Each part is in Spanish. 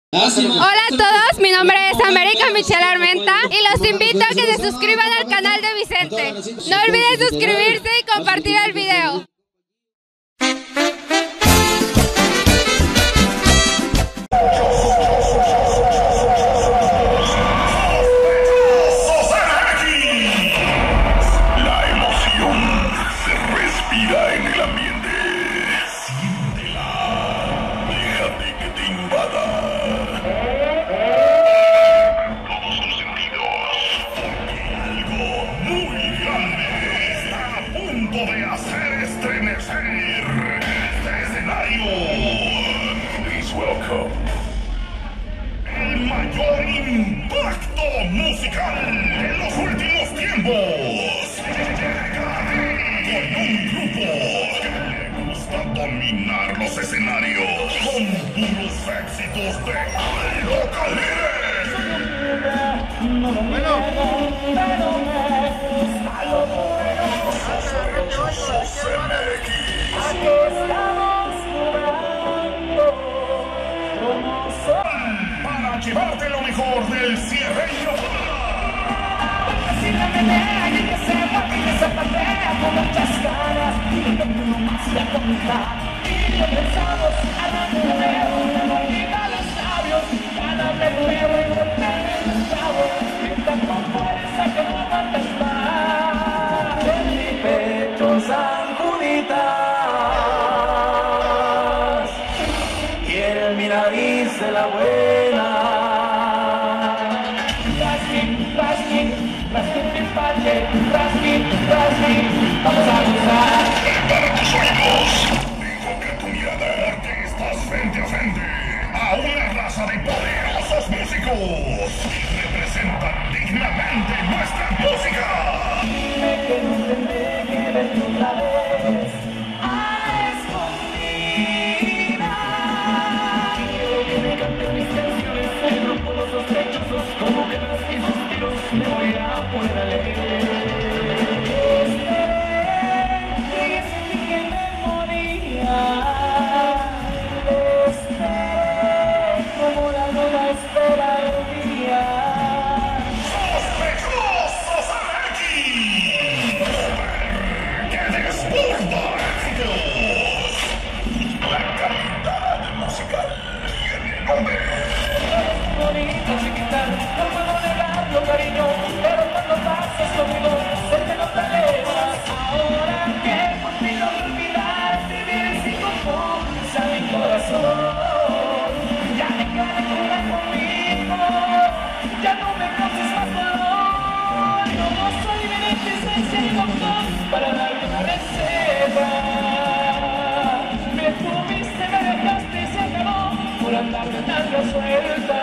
Hola a todos, mi nombre es América Michelle Armenta y los invito a que se suscriban al canal de Vicente. No olviden suscribirse y compartir el video. La emoción se respira en el ambiente. Siéntela. Déjate que te invada. Todos tus sentidos. Porque algo muy grande está a punto de hacer estremecer este escenario. Please welcome. El mayor impacto musical en los últimos tiempos. Con un grupo que le gusta dominar los escenarios con puros éxitos de alto calibre. Para llevarte lo mejor del cierreño. Si la menea y que sepa y que se patea con muchas ganas y que uno más la comida y regresamos a la mujer una mordida a los labios para darle perro y golpearle el clavo grita con fuerza que no aguantas más en mi pecho San Juditas y en mi nariz de la buena. Vamos a gozar. Prepara tus oídos. Digo que tu mirada que estás frente a frente a una raza de poderosos músicos que representan dignamente nuestra música. Dime que no tendré que verte otra vez a escondidas. Quiero que me canten mis canciones, me rompo los sospechosos, como que mis suspiros me voy a poner a leer. Cariño, pero cuando pases conmigo se te nota lejos. Ahora que por fin logro olvidar, vivir sin confianza mi corazón. Ya me quedé conmigo, ya no me causes más dolor. No soy evidente, soy el doctor para darme una receta. Me tuviste, me dejaste y se acabó por andar de tanta suelta.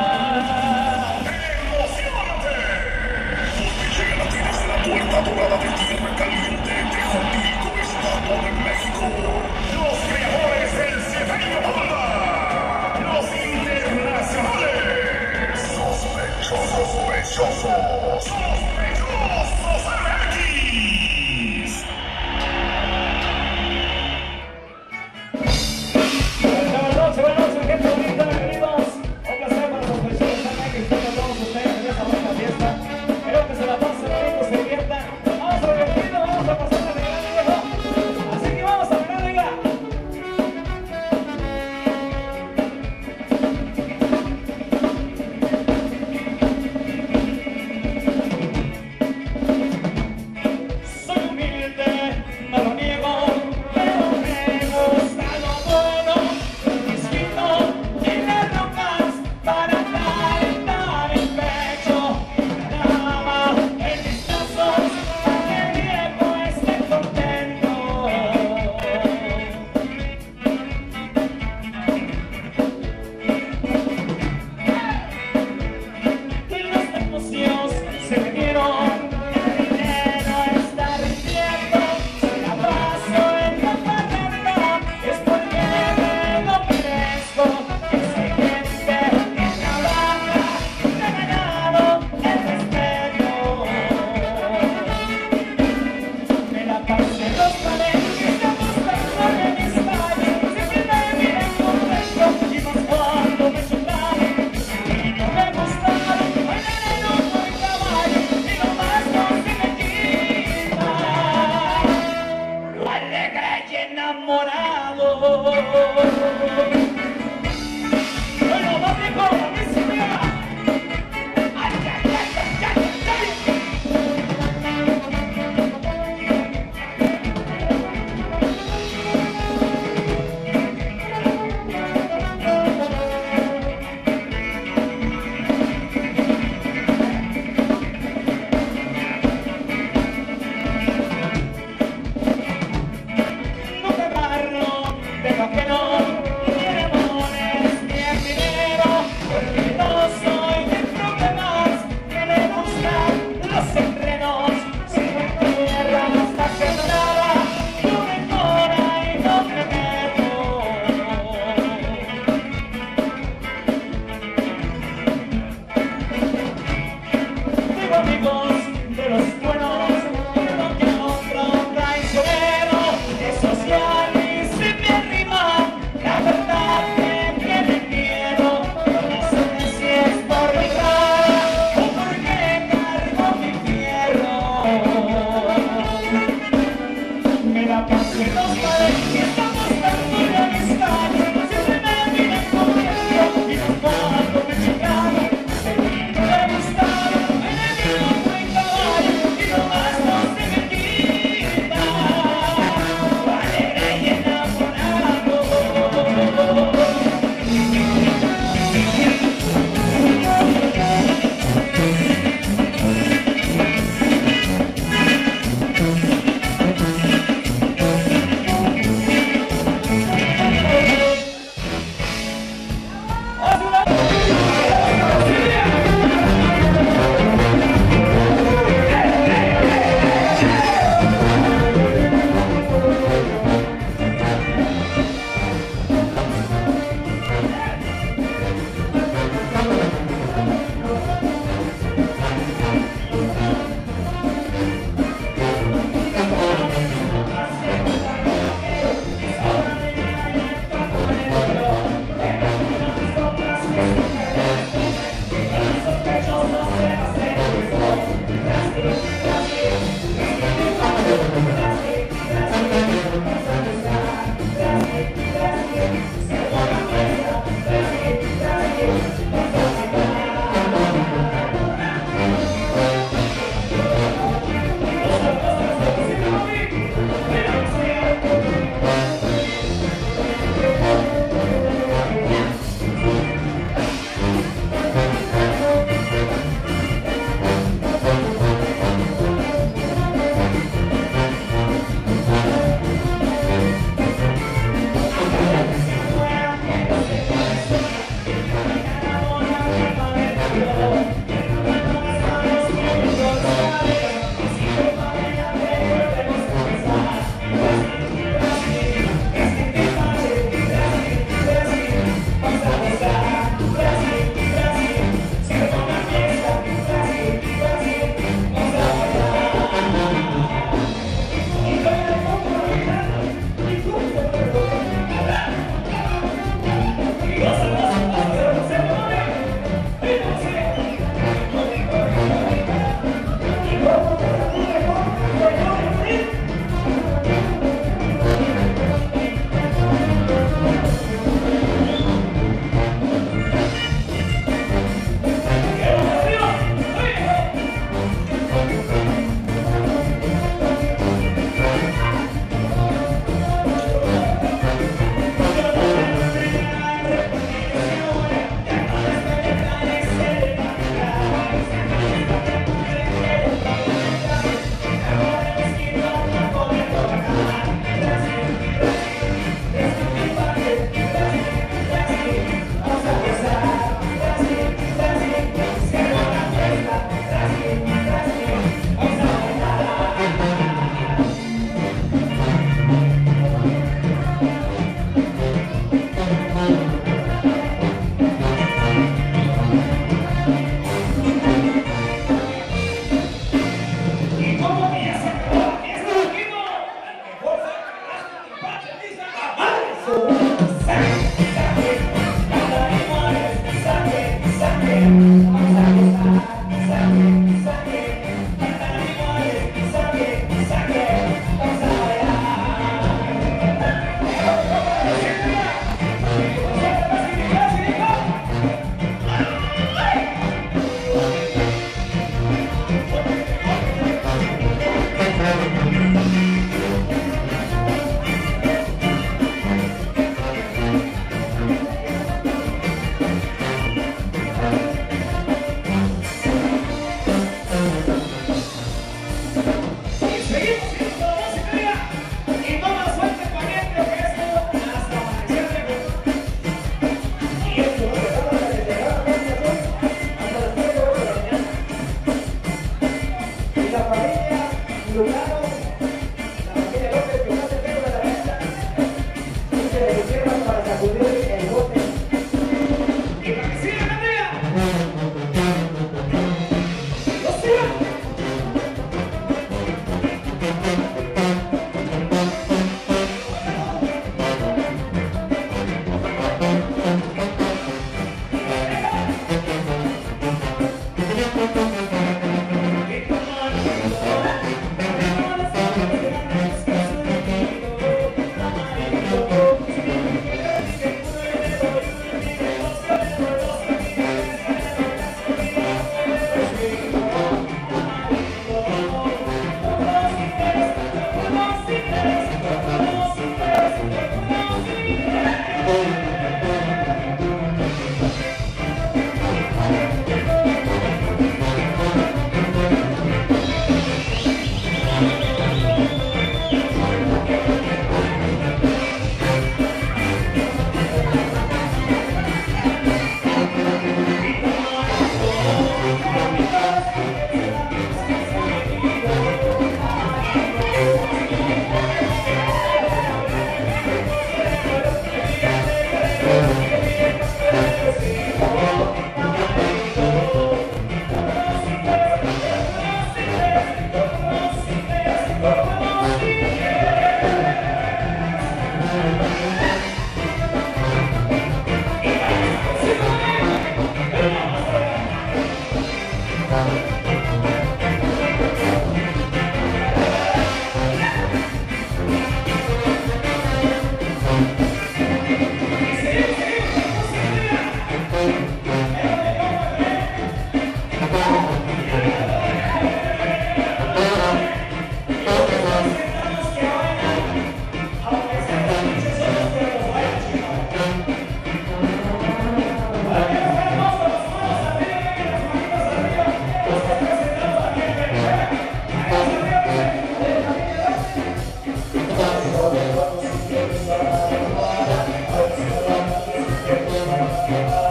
Puerta dorada de tierra caliente de Jojilco, Estado de México. Los creadores del cierreño banda. Los internacionales. Sospechosos. Sospechosos MX. Buenas noches, gente bonita, bienvenidos. Un placer para los sospechosos MX. Están con todos ustedes en esta buena fiesta. Espero que se la pasen. Vamos a divertirnos, vamos a pasar de gran viejo. Así que vamos a ver, venga.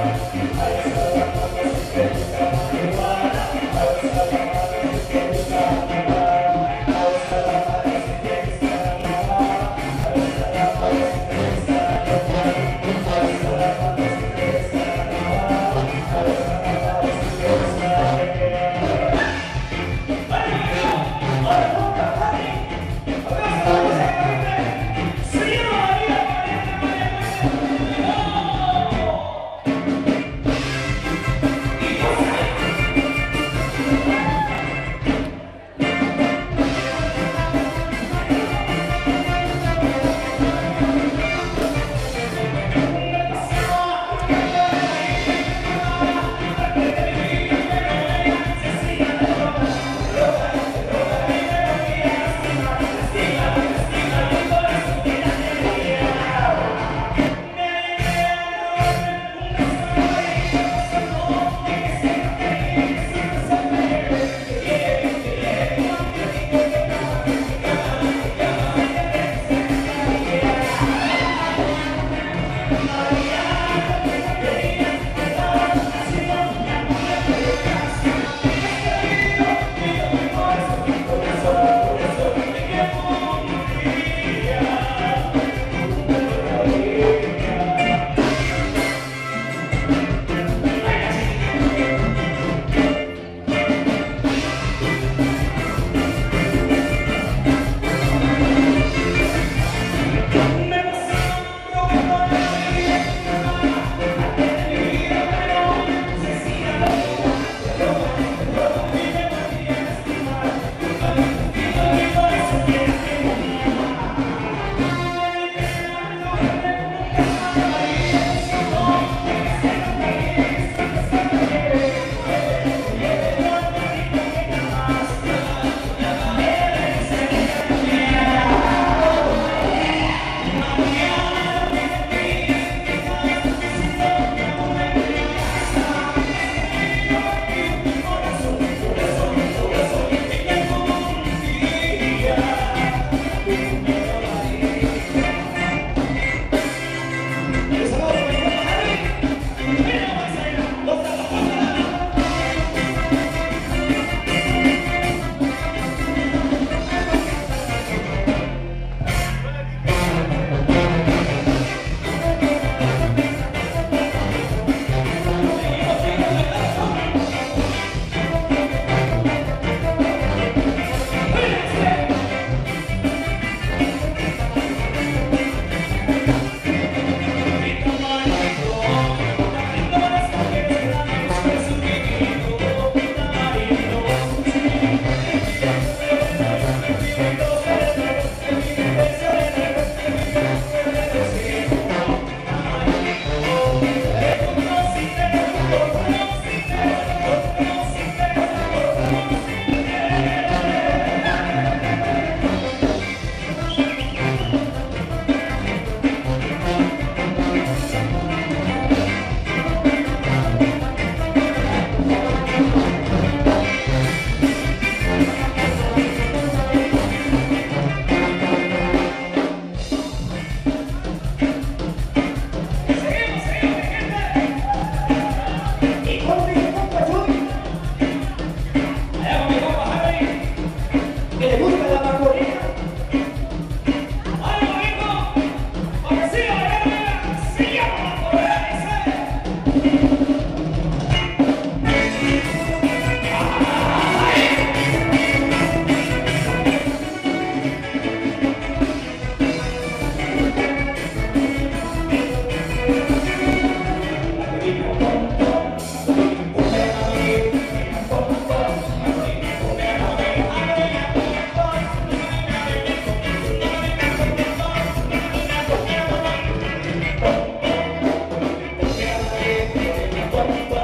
Bye.